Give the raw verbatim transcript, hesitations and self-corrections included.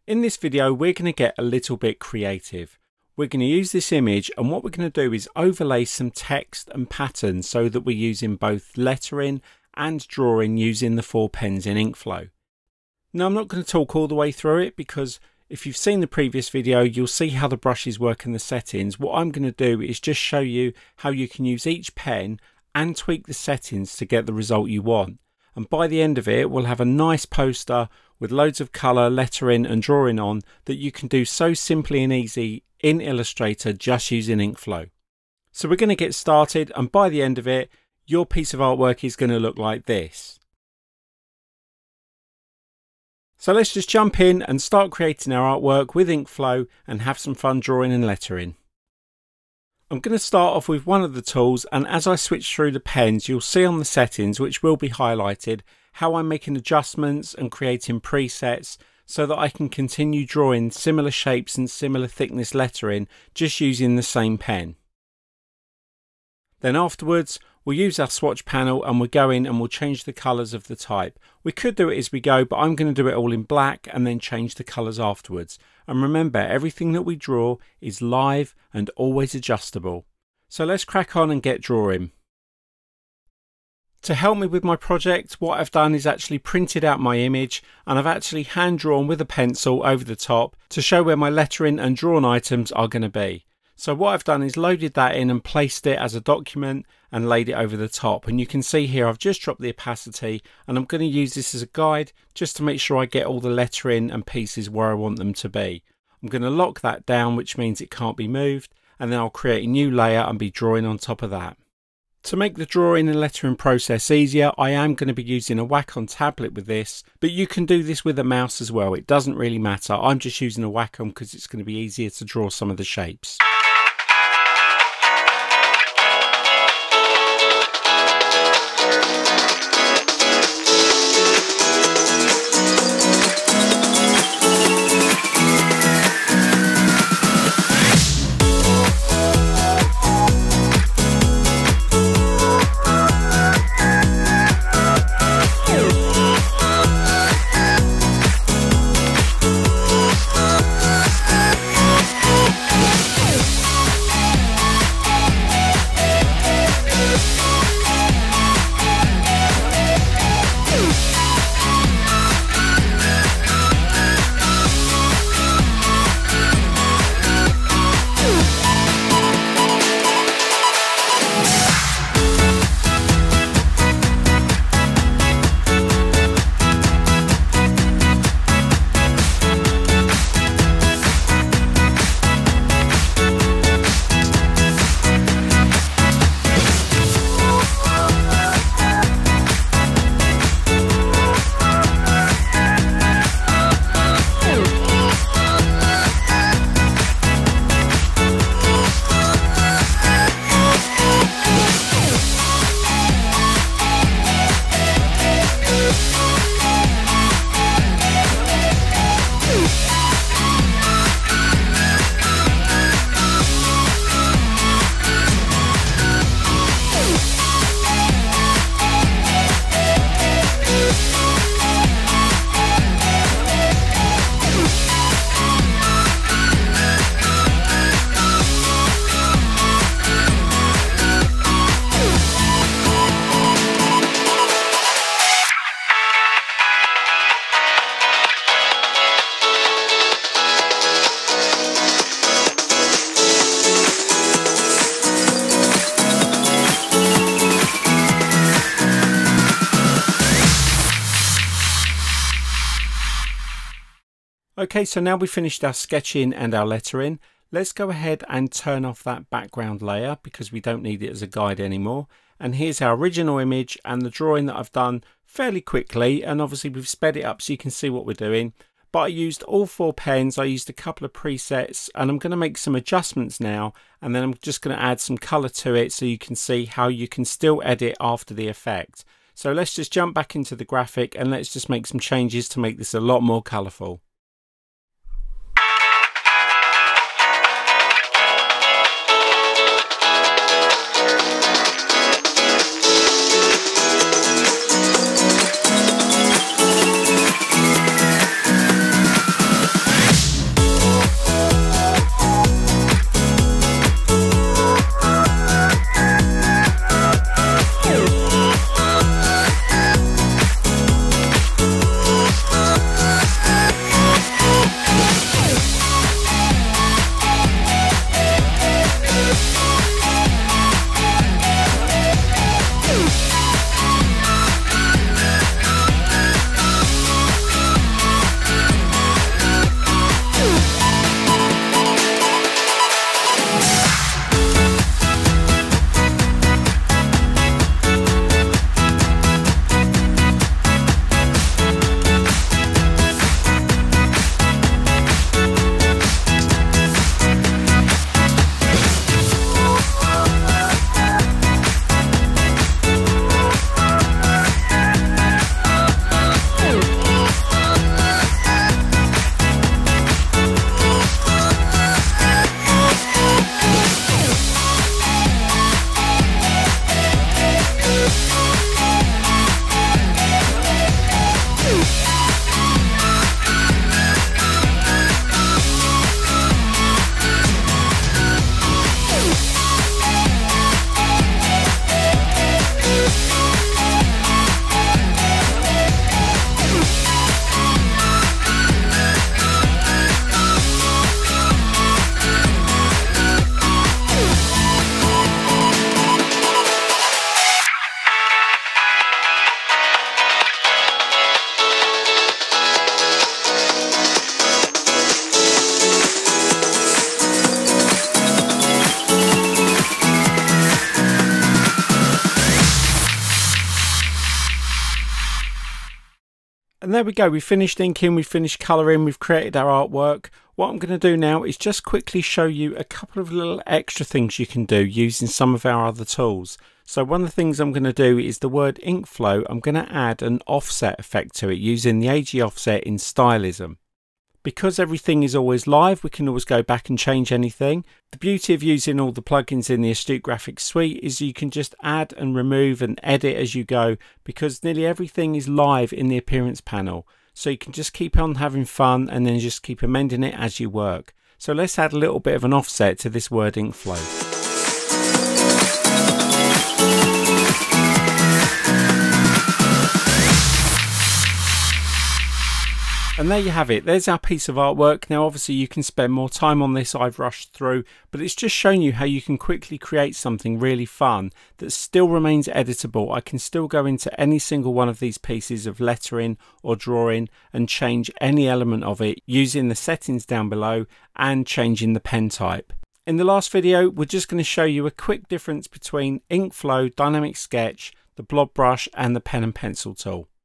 In this video, we're going to get a little bit creative. We're going to use this image, and what we're going to do is overlay some text and patterns so that we're using both lettering and drawing using the four pens in InkFlow. Now, I'm not going to talk all the way through it because if you've seen the previous video, you'll see how the brushes work in the settings. What I'm going to do is just show you how you can use each pen and tweak the settings to get the result you want. And by the end of it, we'll have a nice poster with loads of colour, lettering and drawing on that you can do so simply and easy in Illustrator just using InkFlow. So we're going to get started, and by the end of it, your piece of artwork is going to look like this. So let's just jump in and start creating our artwork with InkFlow and have some fun drawing and lettering. I'm going to start off with one of the tools, and as I switch through the pens, you'll see on the settings, which will be highlighted, how I'm making adjustments and creating presets so that I can continue drawing similar shapes and similar thickness lettering just using the same pen. Then afterwards, we'll use our swatch panel and we'll go in and we'll change the colours of the type. We could do it as we go, but I'm going to do it all in black and then change the colours afterwards. And remember, everything that we draw is live and always adjustable. So let's crack on and get drawing. To help me with my project, what I've done is actually printed out my image, and I've actually hand drawn with a pencil over the top to show where my lettering and drawn items are going to be. So what I've done is loaded that in and placed it as a document and laid it over the top, and you can see here I've just dropped the opacity, and I'm going to use this as a guide just to make sure I get all the lettering and pieces where I want them to be. I'm going to lock that down, which means it can't be moved, and then I'll create a new layer and be drawing on top of that. To make the drawing and lettering process easier, I am going to be using a Wacom tablet with this, but you can do this with a mouse as well. It doesn't really matter. I'm just using a Wacom because it's going to be easier to draw some of the shapes. Okay, so now we've finished our sketching and our lettering. Let's go ahead and turn off that background layer because we don't need it as a guide anymore. And here's our original image and the drawing that I've done fairly quickly, and obviously we've sped it up so you can see what we're doing. But I used all four pens, I used a couple of presets, and I'm going to make some adjustments now, and then I'm just going to add some colour to it so you can see how you can still edit after the effect. So let's just jump back into the graphic and let's just make some changes to make this a lot more colourful. And there we go, we finished inking, we finished colouring, we've created our artwork. What I'm going to do now is just quickly show you a couple of little extra things you can do using some of our other tools. So one of the things I'm going to do is the word InkFlow, I'm going to add an offset effect to it using the A G offset in stylism. Because everything is always live, we can always go back and change anything. The beauty of using all the plugins in the Astute Graphics suite is you can just add and remove and edit as you go, because nearly everything is live in the appearance panel. So you can just keep on having fun and then just keep amending it as you work. So let's add a little bit of an offset to this word InkFlow. And there you have it, there's our piece of artwork. Now obviously you can spend more time on this, I've rushed through, but it's just showing you how you can quickly create something really fun that still remains editable. I can still go into any single one of these pieces of lettering or drawing and change any element of it using the settings down below and changing the pen type. In the last video, we're just going to show you a quick difference between InkFlow, Dynamic Sketch, the blob brush and the pen and pencil tool.